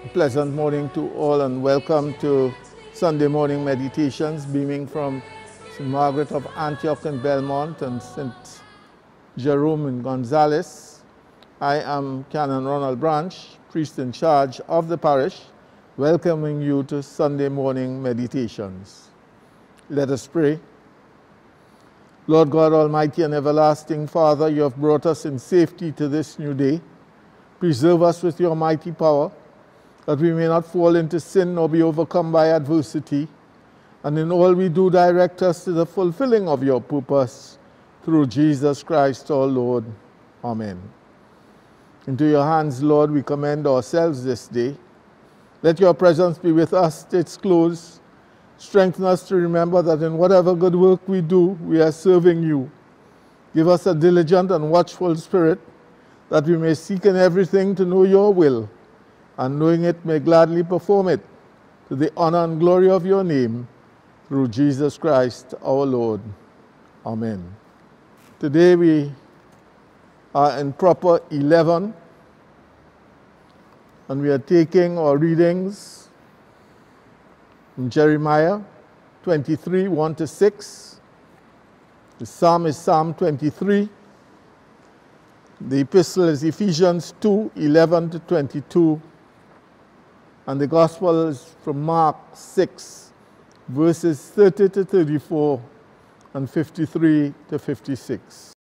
pleasant morning to all and welcome to Sunday morning meditations beaming from St. Margaret of Antioch in Belmont and St. Jerome in Gonzales. I am Canon Ronald Branche, priest in charge of the parish, welcoming you to Sunday morning meditations. Let us pray. Lord God Almighty and everlasting Father, you have brought us in safety to this new day. Preserve us with your mighty power, that we may not fall into sin nor be overcome by adversity, and in all we do direct us to the fulfilling of your purpose, through Jesus Christ our Lord. Amen. Into your hands, Lord, we commend ourselves this day. Let your presence be with us to its close. Strengthen us to remember that in whatever good work we do, we are serving you. Give us a diligent and watchful spirit, that we may seek in everything to know your will, and knowing it may gladly perform it, to the honor and glory of your name, through Jesus Christ our Lord. Amen. Today we are in Proper 11, and we are taking our readings from Jeremiah 23, 1-6. The psalm is Psalm 23. The epistle is Ephesians 2, 11-22. And the gospel is from Mark 6, verses 30-34 and 53-56.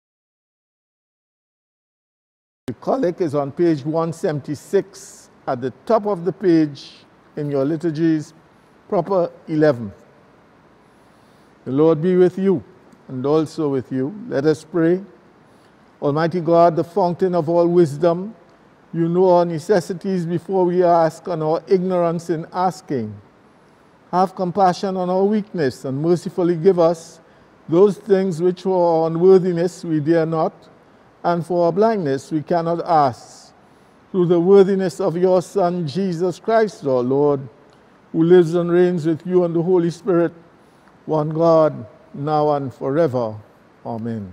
The collect is on page 176 at the top of the page in your liturgies, Proper 11. The Lord be with you and also with you. Let us pray. Almighty God, the fountain of all wisdom, you know our necessities before we ask and our ignorance in asking. Have compassion on our weakness and mercifully give us those things which for our unworthiness we dare not, and for our blindness we cannot ask. Through the worthiness of your Son, Jesus Christ, our Lord, who lives and reigns with you and the Holy Spirit, one God, now and forever. Amen.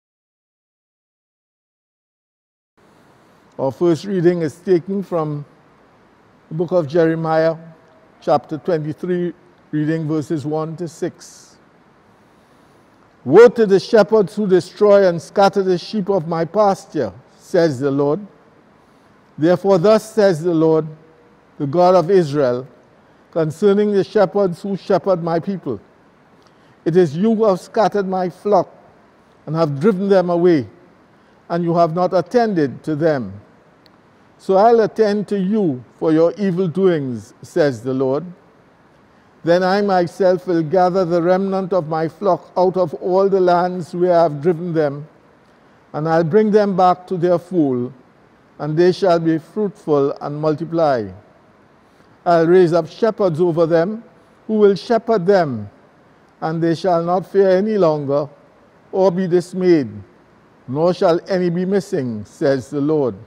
Our first reading is taken from the book of Jeremiah, chapter 23, reading verses 1-6. Woe to the shepherds who destroy and scatter the sheep of my pasture, says the Lord. Therefore thus says the Lord, the God of Israel, concerning the shepherds who shepherd my people. It is you who have scattered my flock and have driven them away, and you have not attended to them. So I'll attend to you for your evil doings, says the Lord. Then I myself will gather the remnant of my flock out of all the lands where I have driven them, and I'll bring them back to their fold, and they shall be fruitful and multiply. I'll raise up shepherds over them, who will shepherd them, and they shall not fear any longer, or be dismayed, nor shall any be missing, says the Lord.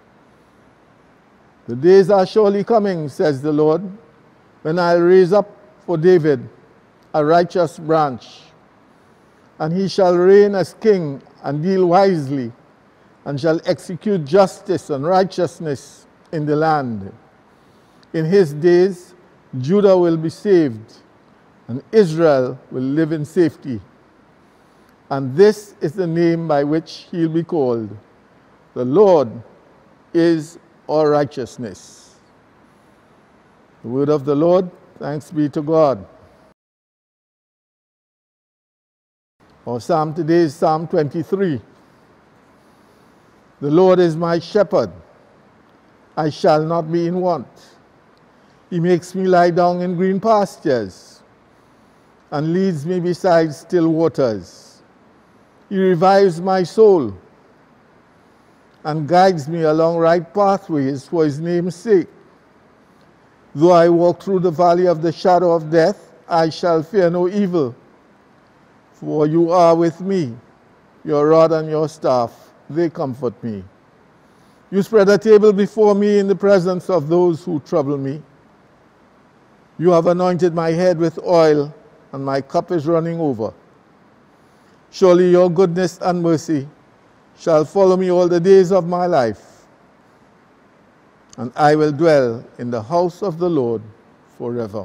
The days are surely coming, says the Lord, when I'll raise up for David a righteous branch, and he shall reign as king and deal wisely, and shall execute justice and righteousness in the land. In his days, Judah will be saved, and Israel will live in safety. And this is the name by which he'll be called. The Lord is our righteousness. The word of the Lord. Thanks be to God. Our psalm today is Psalm 23. The Lord is my shepherd. I shall not be in want. He makes me lie down in green pastures and leads me beside still waters. He revives my soul and guides me along right pathways for his name's sake. Though I walk through the valley of the shadow of death, I shall fear no evil. For you are with me. Your rod and your staff, they comfort me. You spread a table before me in the presence of those who trouble me. You have anointed my head with oil, and my cup is running over. Surely your goodness and mercy shall follow me all the days of my life, and I will dwell in the house of the Lord forever.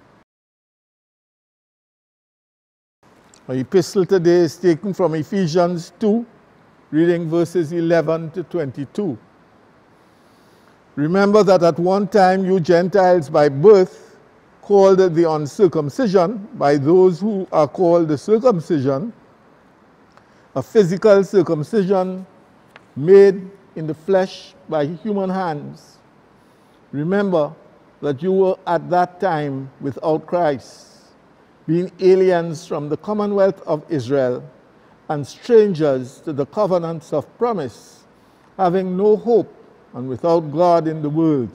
Our epistle today is taken from Ephesians 2, reading verses 11 to 22. Remember that at one time you Gentiles by birth, called the uncircumcision by those who are called the circumcision, a physical circumcision made in the flesh by human hands. Remember that you were at that time without Christ, being aliens from the commonwealth of Israel and strangers to the covenants of promise, having no hope and without God in the world.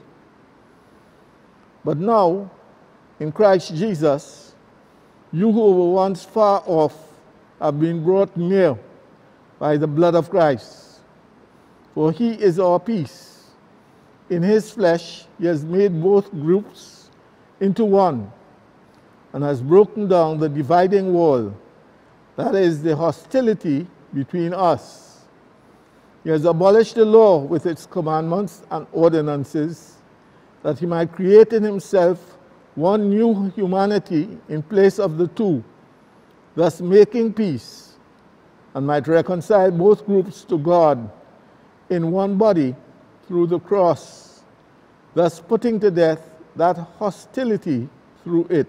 But now, in Christ Jesus, you who were once far off have been brought near by the blood of Christ. For he is our peace. In his flesh he has made both groups into one, and has broken down the dividing wall, that is, the hostility between us. He has abolished the law with its commandments and ordinances, that he might create in himself one new humanity in place of the two, thus making peace, and might reconcile both groups to God in one body through the cross, thus putting to death that hostility through it.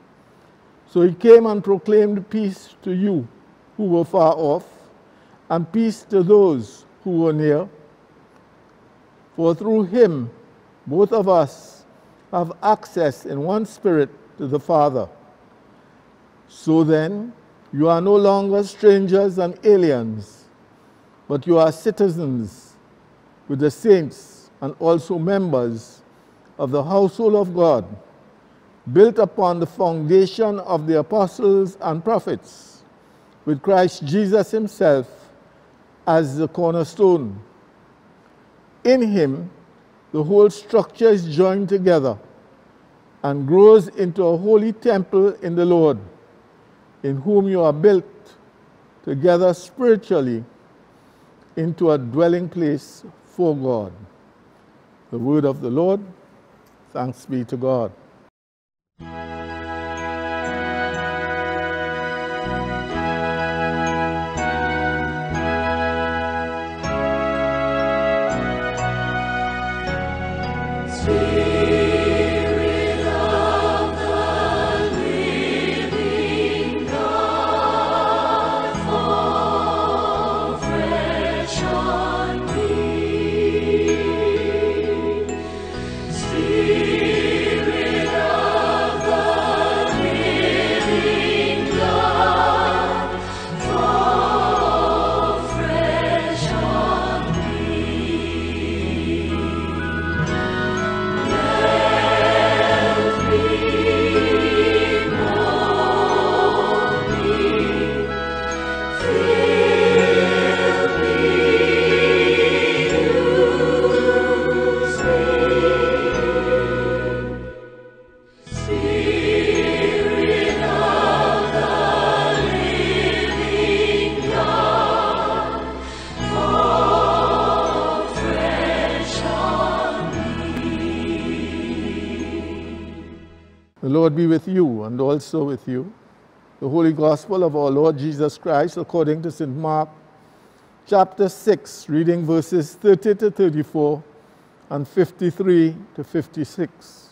So he came and proclaimed peace to you who were far off, and peace to those who were near. For through him both of us have access in one Spirit to the Father. So then, you are no longer strangers and aliens, but you are citizens with the saints and also members of the household of God, built upon the foundation of the apostles and prophets, with Christ Jesus himself as the cornerstone. In him, the whole structure is joined together and grows into a holy temple in the Lord, in whom you are built together spiritually into a dwelling place for God. The word of the Lord. Thanks be to God. The Lord be with you and also with you. The Holy Gospel of our Lord Jesus Christ according to St. Mark, chapter 6, reading verses 30 to 34 and 53 to 56.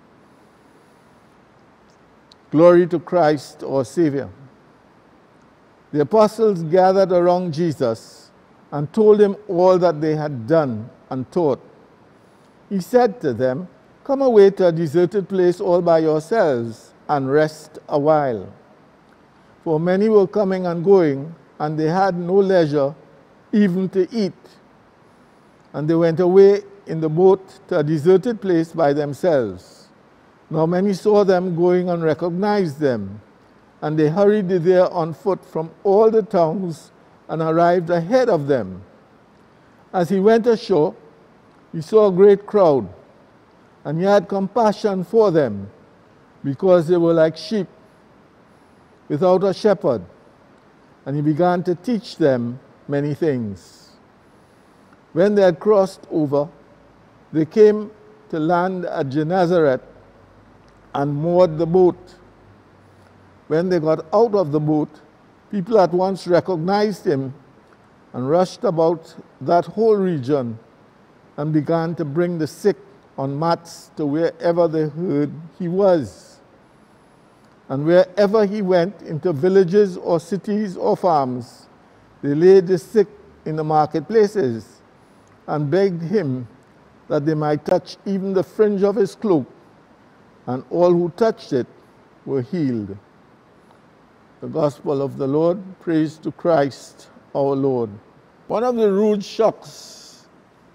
Glory to Christ, our Savior. The apostles gathered around Jesus and told him all that they had done and taught. He said to them, "Come away to a deserted place all by yourselves and rest a while." For many were coming and going, and they had no leisure even to eat. And they went away in the boat to a deserted place by themselves. Now many saw them going and recognized them, and they hurried there on foot from all the towns and arrived ahead of them. As he went ashore, he saw a great crowd, and he had compassion for them, because they were like sheep without a shepherd, and he began to teach them many things. When they had crossed over, They came to land at Gennesaret and moored the boat. When they got out of the boat, people at once recognized him and rushed about that whole region and began to bring the sick on mats to wherever they heard he was. And wherever he went, into villages or cities or farms, they laid the sick in the marketplaces and begged him that they might touch even the fringe of his cloak, and all who touched it were healed. The Gospel of the Lord. Praise to Christ our Lord. One of the rude shocks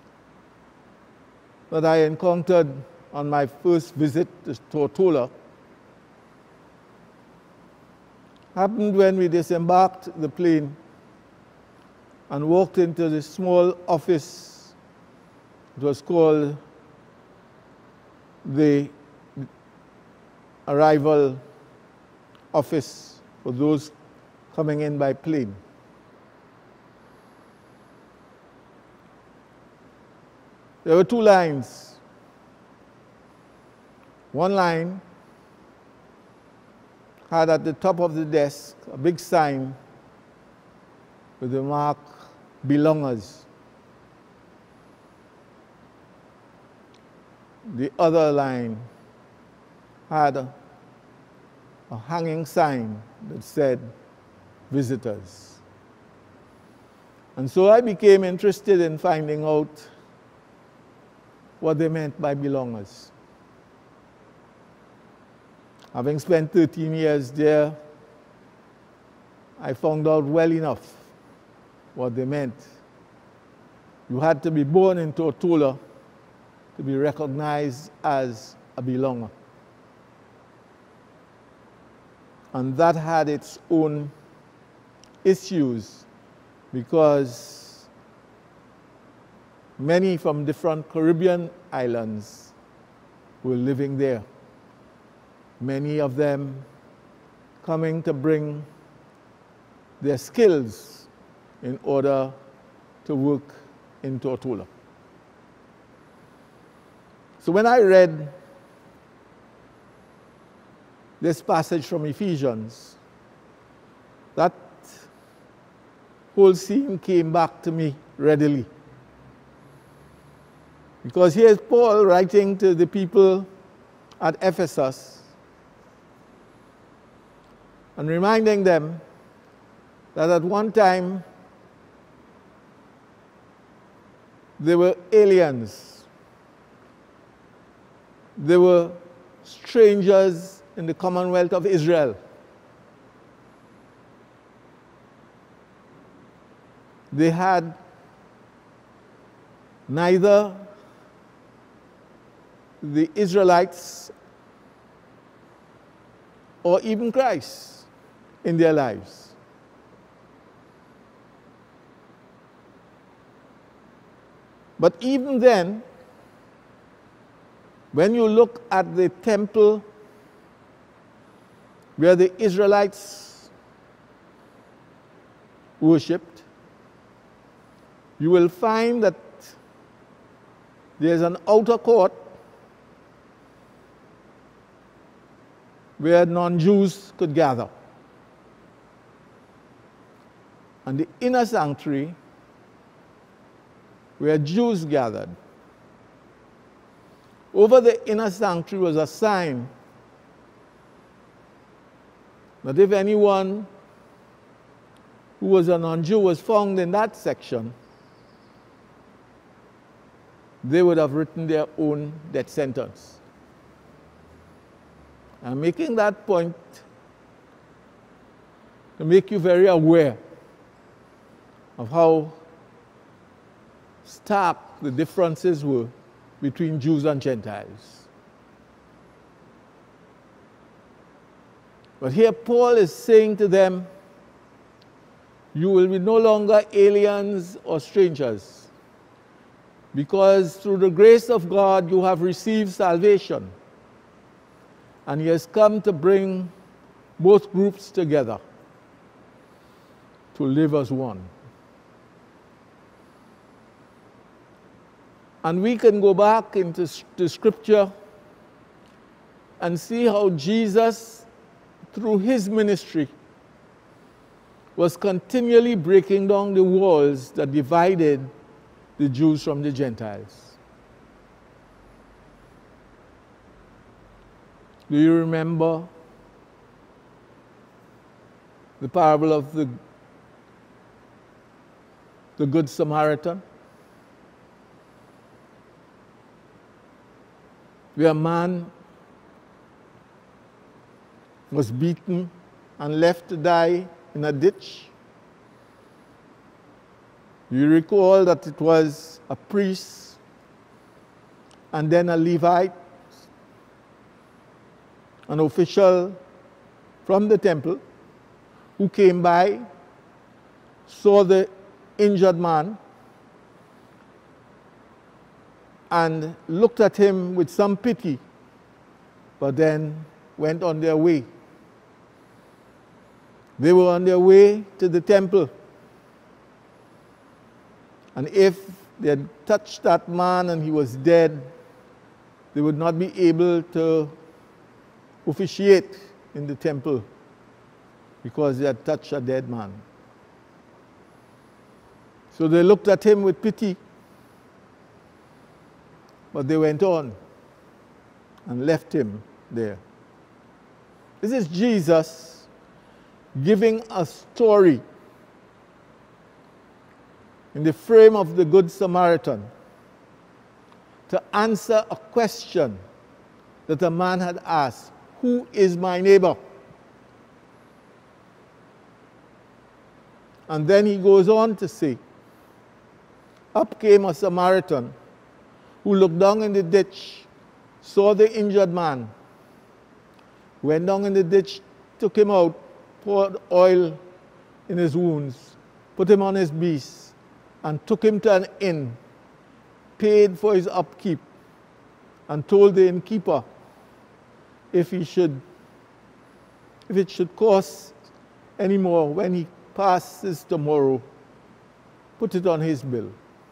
that I encountered on my first visit to Tortola happened when we disembarked the plane and walked into the small office. It was called the arrival office for those coming in by plane. There were two lines. One line had at the top of the desk a big sign with the mark "Belongers." The other line had a hanging sign that said "Visitors." And so I became interested in finding out what they meant by belongers. Having spent 13 years there, I found out well enough what they meant. You had to be born in Tortola to be recognized as a belonger. And that had its own issues, because many from different Caribbean islands were living there. Many of them coming to bring their skills in order to work in Tortola. So when I read this passage from Ephesians, that whole scene came back to me readily. Because here's Paul writing to the people at Ephesus and reminding them that at one time they were aliens. They were strangers in the Commonwealth of Israel. They had neither the Israelites or even Christ in their lives. But even then, when you look at the temple where the Israelites worshipped, you will find that there's an outer court where non-Jews could gather, and the inner sanctuary where Jews gathered. Over the inner sanctuary was a sign that if anyone who was a non-Jew was found in that section, they would have written their own death sentence. I'm making that point to make you very aware of how stark the differences were between Jews and Gentiles. But here Paul is saying to them, you will be no longer aliens or strangers, because through the grace of God you have received salvation, and he has come to bring both groups together to live as one. And we can go back into the scripture and see how Jesus, through his ministry, was continually breaking down the walls that divided the Jews from the Gentiles. Do you remember the parable of the Good Samaritan? Where a man was beaten and left to die in a ditch. You recall that it was a priest and then a Levite, an official from the temple, who came by, saw the injured man, and looked at him with some pity, but then went on their way. They were on their way to the temple. And if they had touched that man and he was dead, they would not be able to officiate in the temple because they had touched a dead man. So they looked at him with pity, but they went on and left him there. This is Jesus giving a story in the frame of the Good Samaritan to answer a question that a man had asked: who is my neighbor? And then he goes on to say, up came a Samaritan who looked down in the ditch, saw the injured man, went down in the ditch, took him out, poured oil in his wounds, put him on his beast, and took him to an inn, paid for his upkeep, and told the innkeeper if it should cost any more when he passes tomorrow, put it on his bill.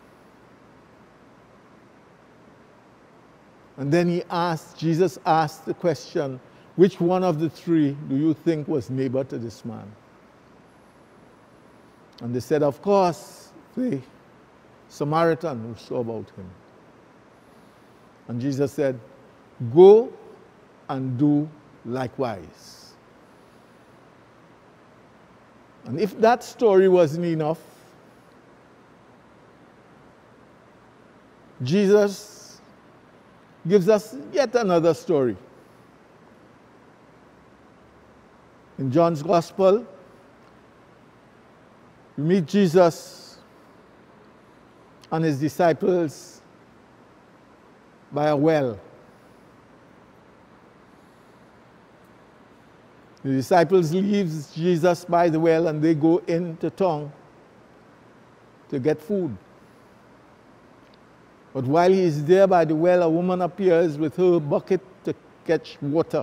And then Jesus asked the question, which one of the three do you think was neighbor to this man? And they said, of course, the Samaritan who saw about him. And Jesus said, go and do likewise. And if that story wasn't enough, Jesus gives us yet another story. In John's Gospel, we meet Jesus and his disciples by a well. The disciples leave Jesus by the well and they go into town to get food. But while he is there by the well, a woman appears with her bucket to catch water.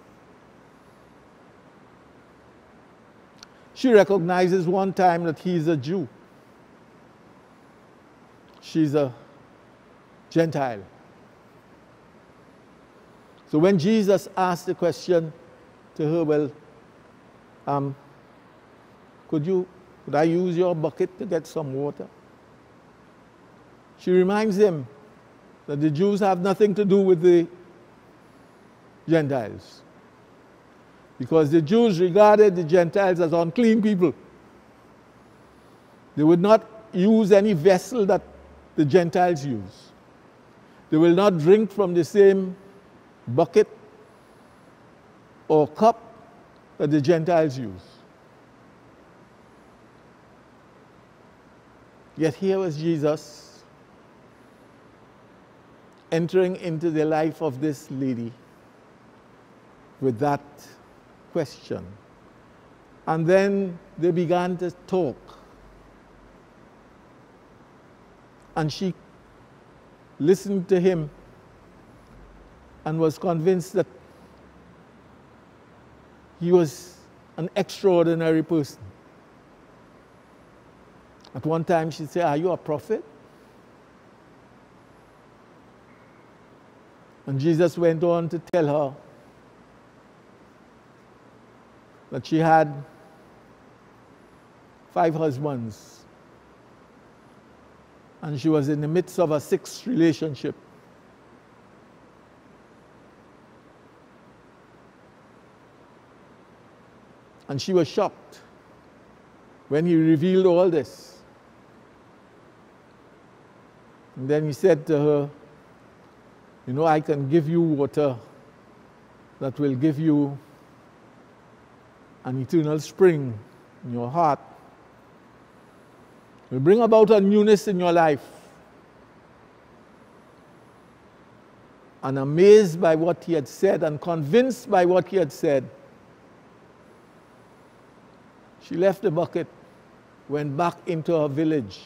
She recognizes one time that he is a Jew. She's a Gentile. So when Jesus asked the question to her, well, could I use your bucket to get some water? She reminds him that the Jews have nothing to do with the Gentiles, because the Jews regarded the Gentiles as unclean people. They would not use any vessel that the Gentiles use. They will not drink from the same bucket or cup that the Gentiles use. Yet here was Jesus entering into the life of this lady with that question. And then they began to talk. And she listened to him and was convinced that he was an extraordinary person. At one time she said, are you a prophet? And Jesus went on to tell her that she had 5 husbands, and she was in the midst of a 6th relationship. And she was shocked when he revealed all this. And then he said to her, you know, I can give you water that will give you an eternal spring in your heart. It will bring about a newness in your life. And amazed by what he had said and convinced by what he had said, she left the bucket, went back into her village.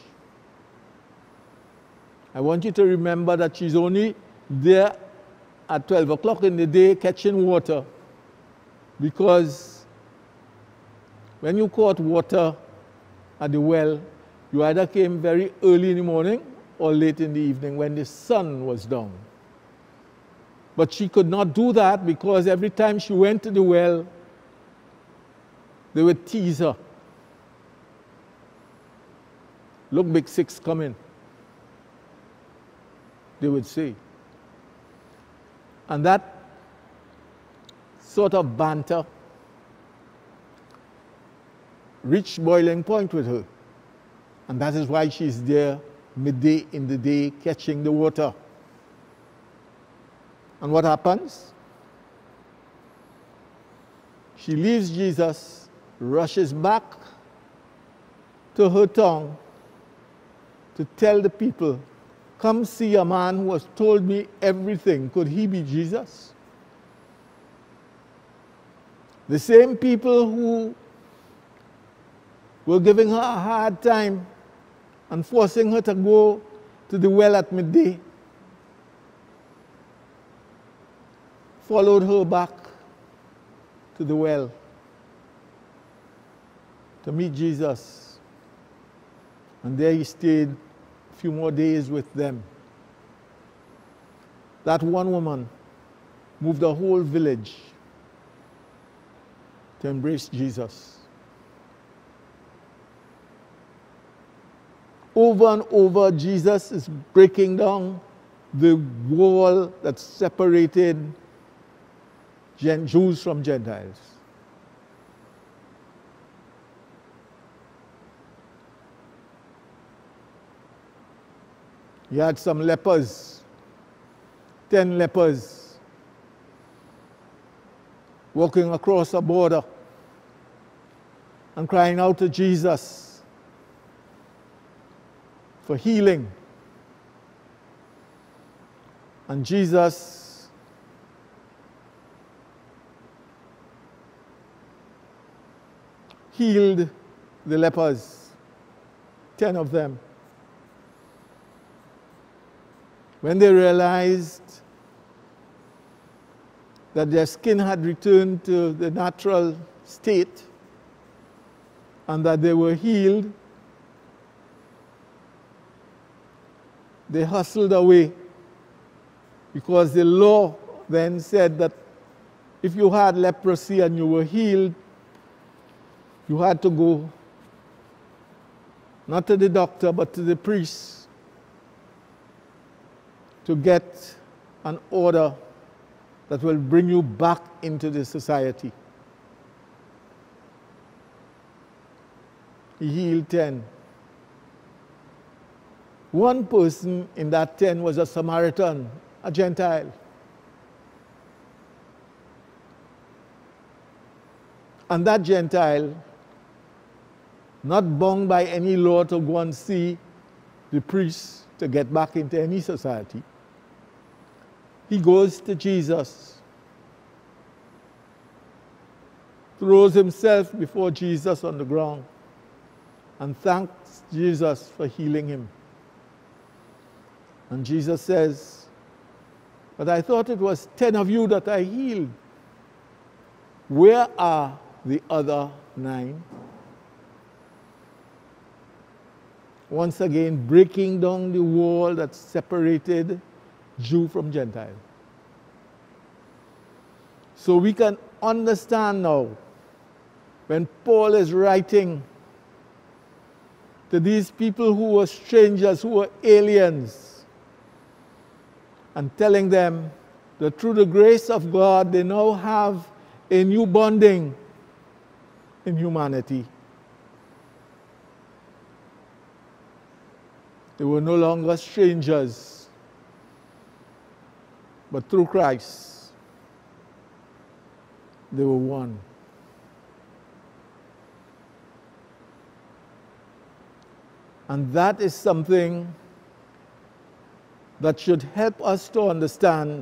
I want you to remember that she's only there at 12 o'clock in the day catching water, because when you caught water at the well, you either came very early in the morning or late in the evening when the sun was down. But she could not do that because every time she went to the well, they would tease her. Look, Big Six coming, they would say. And that sort of banter reached boiling point with her. And that is why she's there midday in the day catching the water. And what happens? She leaves Jesus, rushes back to her town to tell the people, come see a man who has told me everything. Could he be Jesus? The same people who were giving her a hard time and forcing her to go to the well at midday followed her back to the well to meet Jesus. And there he stayed a few more days with them. That one woman moved the whole village to embrace Jesus. Over and over, Jesus is breaking down the wall that separated Jews from Gentiles. He had some lepers, 10 lepers, walking across a border and crying out to Jesus for healing. And Jesus healed the lepers, 10 of them. When they realized that their skin had returned to the natural state and that they were healed, they hustled away, because the law then said that if you had leprosy and you were healed, you had to go not to the doctor but to the priest to get an order that will bring you back into the society. He healed 10. One person in that 10 was a Samaritan, a Gentile. And that Gentile, not bound by any law to go and see the priest to get back into any society, he goes to Jesus, throws himself before Jesus on the ground, and thanks Jesus for healing him. And Jesus says, but I thought it was 10 of you that I healed. Where are the other 9? Once again, breaking down the wall that separated Jew from Gentile. So we can understand now when Paul is writing to these people who were strangers, who were aliens, and telling them that through the grace of God they now have a new bonding in humanity. They were no longer strangers, but through Christ, they were one. And that is something that should help us to understand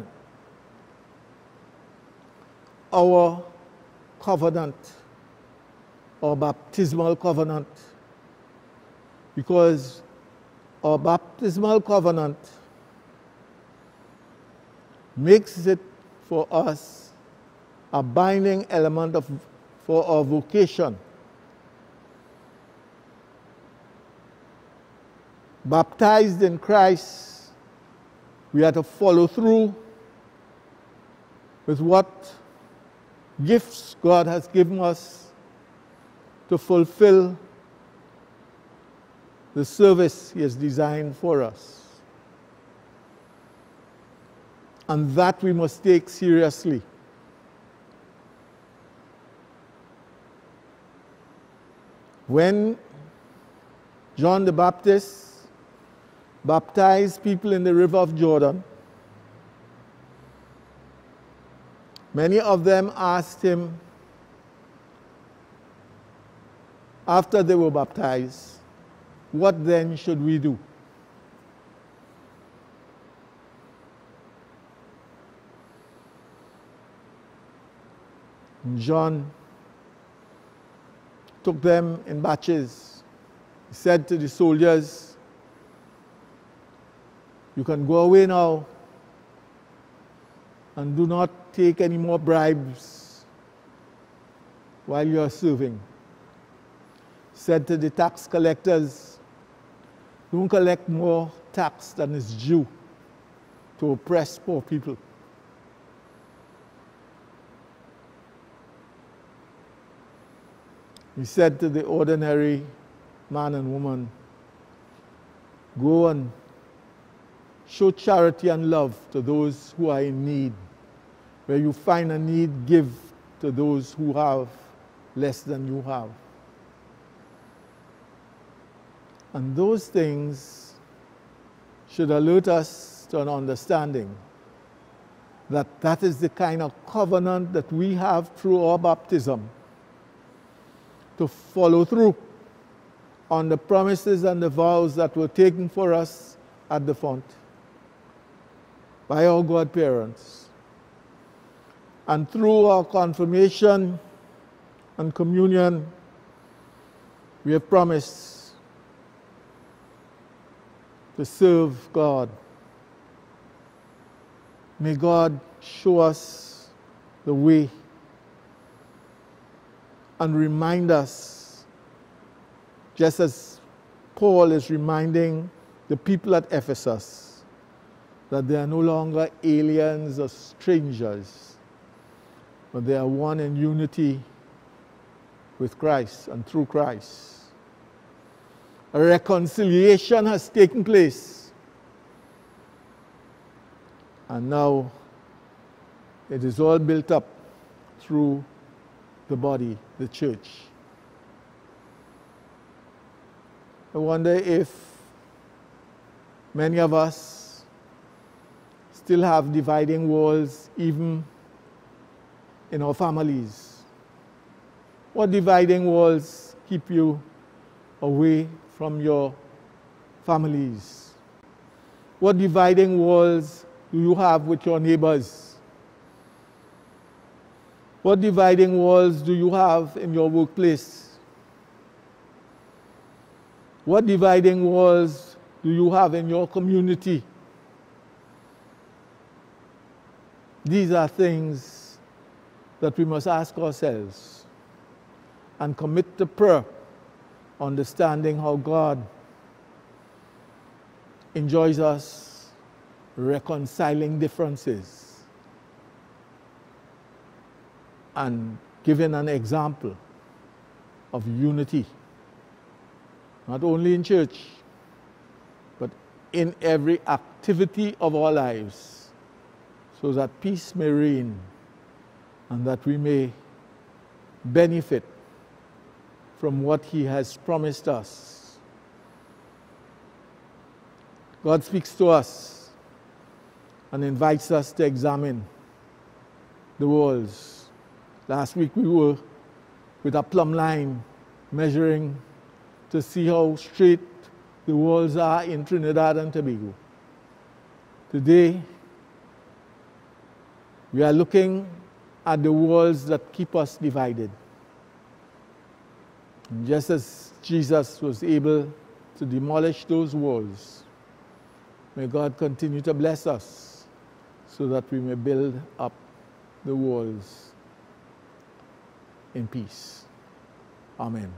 our covenant, our baptismal covenant, because our baptismal covenant makes it for us a binding element for our vocation. Baptized in Christ, we are to follow through with what gifts God has given us to fulfill the service He has designed for us. And that we must take seriously. When John the Baptist baptized people in the river of Jordan, many of them asked him, after they were baptized, what then should we do? And John took them in batches. He said to the soldiers, you can go away now and do not take any more bribes while you are serving. He said to the tax collectors, don't collect more tax than is due to oppress poor people. He said to the ordinary man and woman, go and show charity and love to those who are in need. Where you find a need, give to those who have less than you have. And those things should alert us to an understanding that that is the kind of covenant that we have through our baptism, to follow through on the promises and the vows that were taken for us at the font by our godparents. And through our confirmation and communion, we have promised to serve God. May God show us the way and remind us, just as Paul is reminding the people at Ephesus, that they are no longer aliens or strangers, but they are one in unity with Christ and through Christ. A reconciliation has taken place. And now it is all built up through the body, the church. I wonder if many of us still have dividing walls even in our families. What dividing walls keep you away from your families? What dividing walls do you have with your neighbors? What dividing walls do you have in your workplace? What dividing walls do you have in your community? These are things that we must ask ourselves and commit to prayer, understanding how God enjoys us reconciling differences and giving an example of unity, not only in church, but in every activity of our lives, so that peace may reign and that we may benefit from what He has promised us. God speaks to us and invites us to examine the walls. Last week we were with a plumb line measuring to see how straight the walls are in Trinidad and Tobago. Today we are looking at the walls that keep us divided. And just as Jesus was able to demolish those walls, may God continue to bless us so that we may build up the walls in peace. Amen.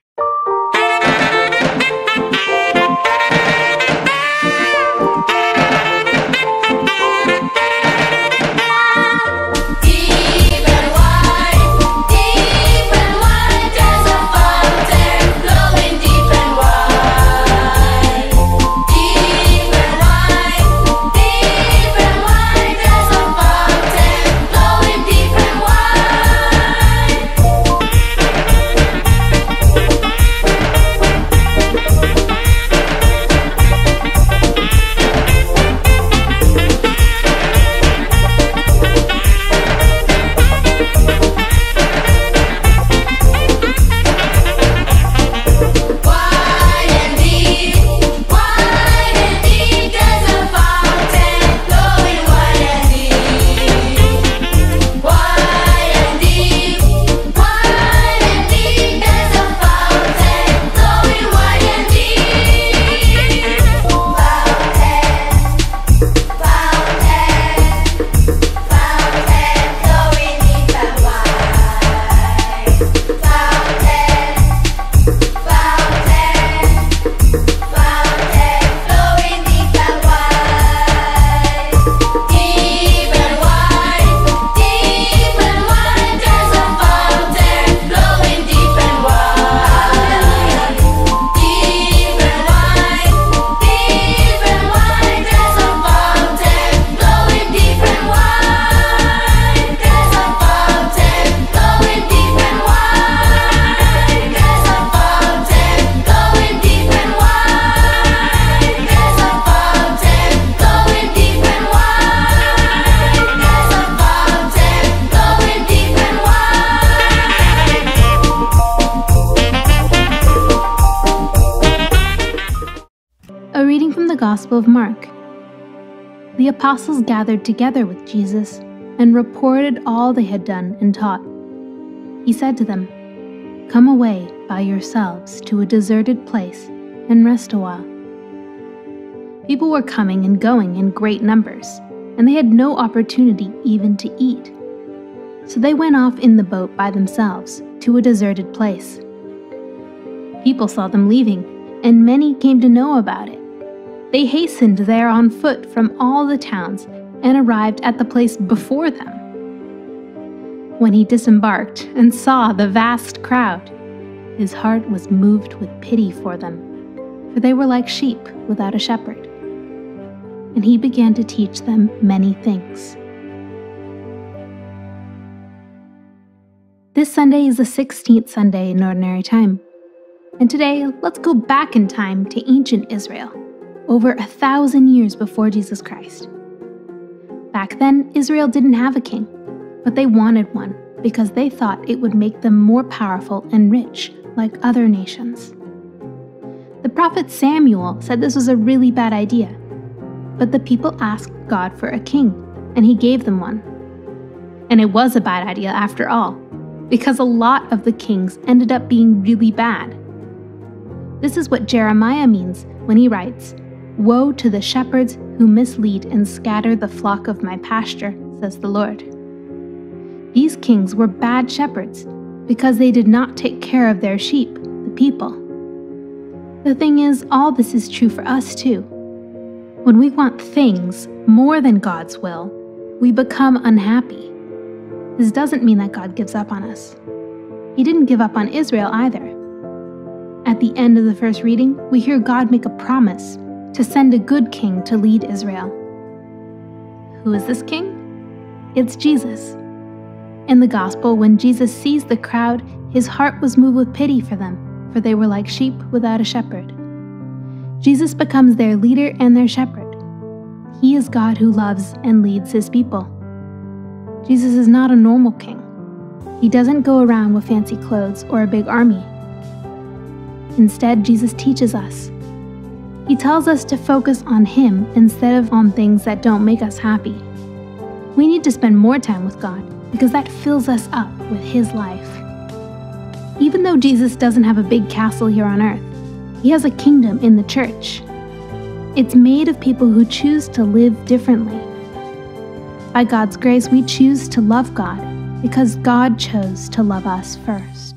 Gospel of Mark. The apostles gathered together with Jesus and reported all they had done and taught. He said to them, "Come away by yourselves to a deserted place and rest a while." People were coming and going in great numbers, and they had no opportunity even to eat. So they went off in the boat by themselves to a deserted place. People saw them leaving, and many came to know about it. They hastened there on foot from all the towns and arrived at the place before them. When he disembarked and saw the vast crowd, his heart was moved with pity for them, for they were like sheep without a shepherd. And he began to teach them many things. This Sunday is the 16th Sunday in Ordinary Time. And today, let's go back in time to ancient Israel, over 1,000 years before Jesus Christ. Back then, Israel didn't have a king, but they wanted one because they thought it would make them more powerful and rich, like other nations. The prophet Samuel said this was a really bad idea, but the people asked God for a king, and he gave them one. And it was a bad idea after all, because a lot of the kings ended up being really bad. This is what Jeremiah means when he writes, "Woe to the shepherds who mislead and scatter the flock of my pasture, says the Lord." These kings were bad shepherds because they did not take care of their sheep, the people. The thing is, all this is true for us too. When we want things more than God's will, we become unhappy. This doesn't mean that God gives up on us. He didn't give up on Israel either. At the end of the first reading, we hear God make a promise to send a good king to lead Israel. Who is this king? It's Jesus. In the Gospel, when Jesus sees the crowd, his heart was moved with pity for them, for they were like sheep without a shepherd. Jesus becomes their leader and their shepherd. He is God who loves and leads his people. Jesus is not a normal king. He doesn't go around with fancy clothes or a big army. Instead, Jesus teaches us. He tells us to focus on him instead of on things that don't make us happy. We need to spend more time with God because that fills us up with his life. Even though Jesus doesn't have a big castle here on earth, he has a kingdom in the church. It's made of people who choose to live differently. By God's grace, we choose to love God because God chose to love us first.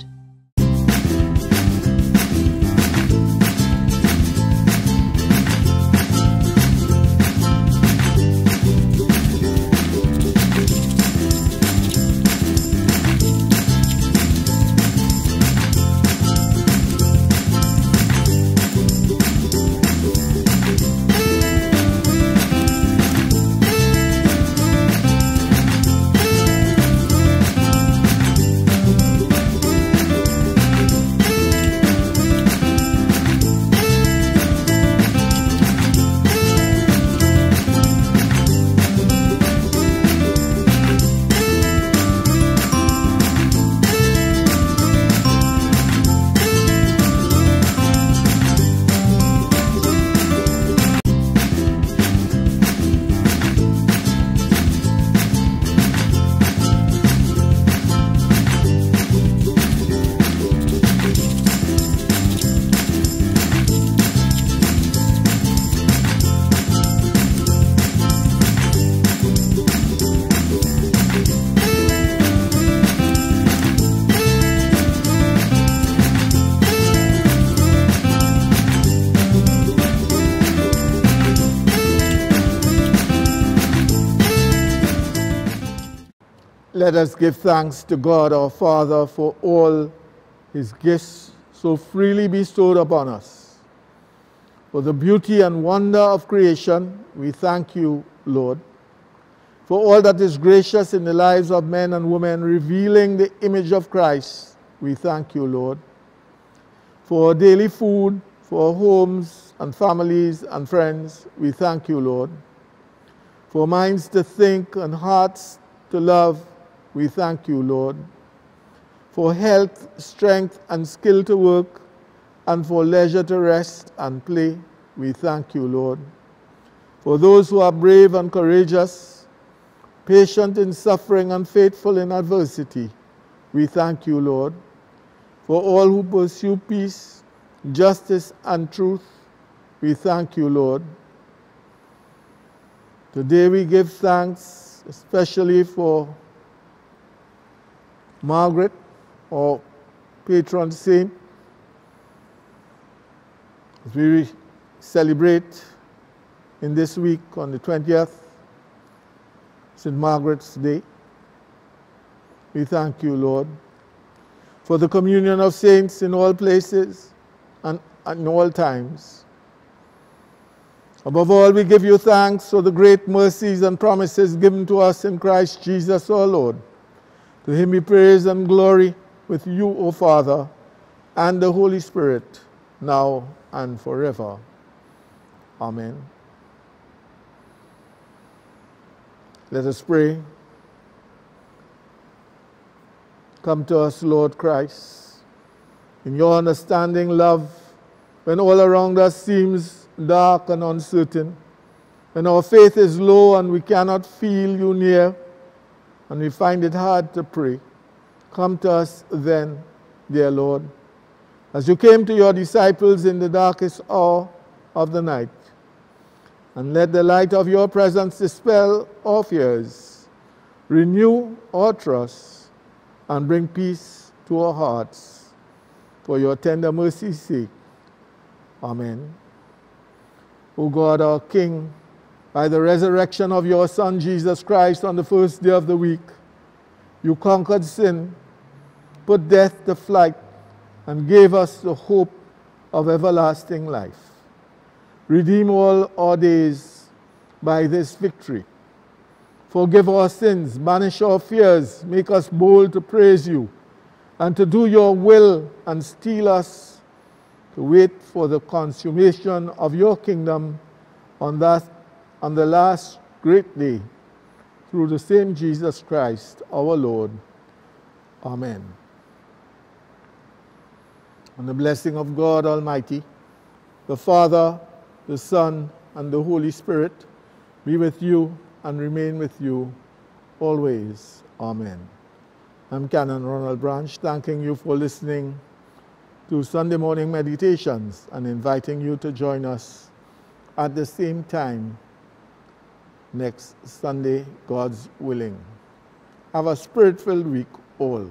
Let us give thanks to God our Father for all his gifts so freely bestowed upon us. For the beauty and wonder of creation, we thank you, Lord. For all that is gracious in the lives of men and women, revealing the image of Christ, we thank you, Lord. For our daily food, for our homes and families and friends, we thank you, Lord. For minds to think and hearts to love, we thank you, Lord. For health, strength, and skill to work, and for leisure to rest and play, we thank you, Lord. For those who are brave and courageous, patient in suffering and faithful in adversity, we thank you, Lord. For all who pursue peace, justice, and truth, we thank you, Lord. Today we give thanks especially for Margaret, our patron saint, as we celebrate in this week on the 20th, St. Margaret's Day. We thank you, Lord, for the communion of saints in all places and in all times. Above all, we give you thanks for the great mercies and promises given to us in Christ Jesus our Lord. To him be praise and glory with you, O Father, and the Holy Spirit, now and forever. Amen. Let us pray. Come to us, Lord Christ, in your understanding love, when all around us seems dark and uncertain, when our faith is low and we cannot feel you near, and we find it hard to pray. Come to us then, dear Lord, as you came to your disciples in the darkest hour of the night, and let the light of your presence dispel our fears, renew our trust, and bring peace to our hearts. For your tender mercy's sake. Amen. O God, our King, by the resurrection of your Son, Jesus Christ, on the first day of the week, You conquered sin, put death to flight, and gave us the hope of everlasting life. Redeem all our days by this victory. Forgive our sins, banish our fears, make us bold to praise you, and to do your will, and steel us to wait for the consummation of your kingdom on the last great day, through the same Jesus Christ, our Lord. Amen. And the blessing of God Almighty, the Father, the Son, and the Holy Spirit be with you and remain with you always. Amen. I'm Canon Ronald Branche, thanking you for listening to Sunday Morning Meditations and inviting you to join us at the same time next Sunday, God's willing. Have a spirit-filled week all.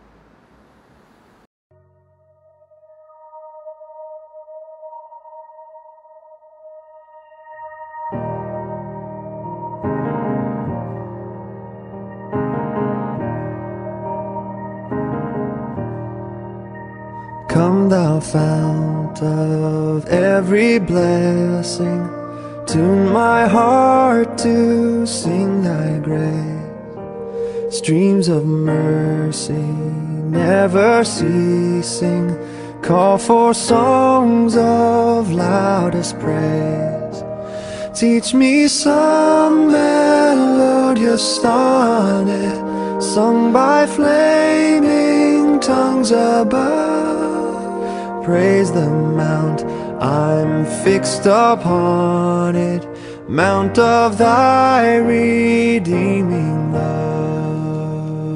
Come thou fount of every blessing, tune my heart to sing thy grace. Streams of mercy never ceasing, call for songs of loudest praise. Teach me some melodious sonnet, sung by flaming tongues above. Praise the mount, I'm fixed upon it, mount of thy redeeming love.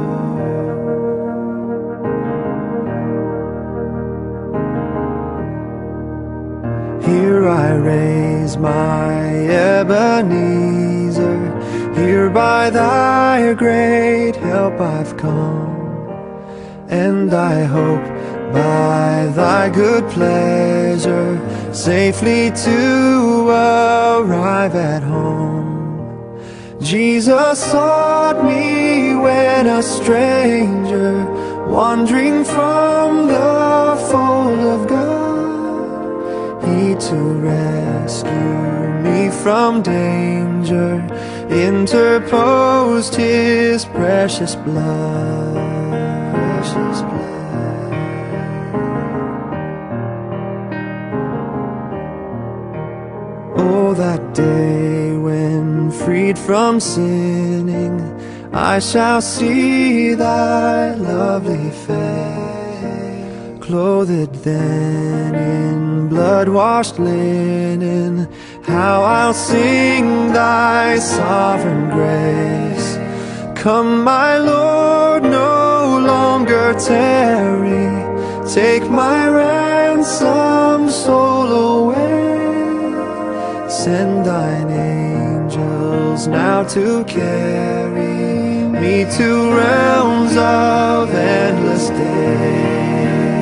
Here I raise my Ebenezer, here by thy great help I've come, and I hope by thy good pleasure safely to arrive at home. Jesus sought me when a stranger, wandering from the fold of God. He to rescue me from danger interposed his precious blood. Precious blood. Oh, that day when, freed from sinning, I shall see thy lovely face. Clothed then in blood-washed linen, how I'll sing thy sovereign grace. Come, my Lord, no longer tarry, take my ransomed soul away. Send thine angels now to carry me to realms of endless day.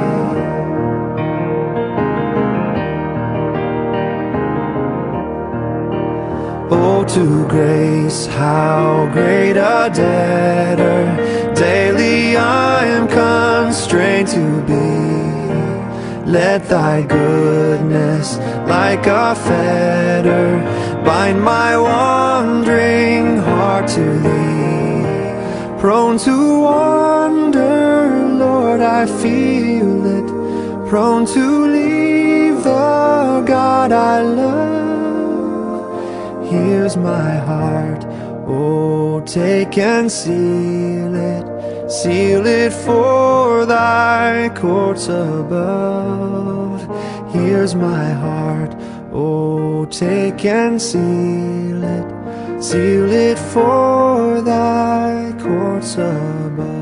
Oh, to grace, how great a debtor daily I am constrained to be. Let thy goodness, like a fetter, bind my wandering heart to thee. Prone to wander, Lord, I feel it, prone to leave the God I love. Here's my heart, oh, take and seal it for thy courts above. Here's my heart, oh, take and seal it for thy courts above.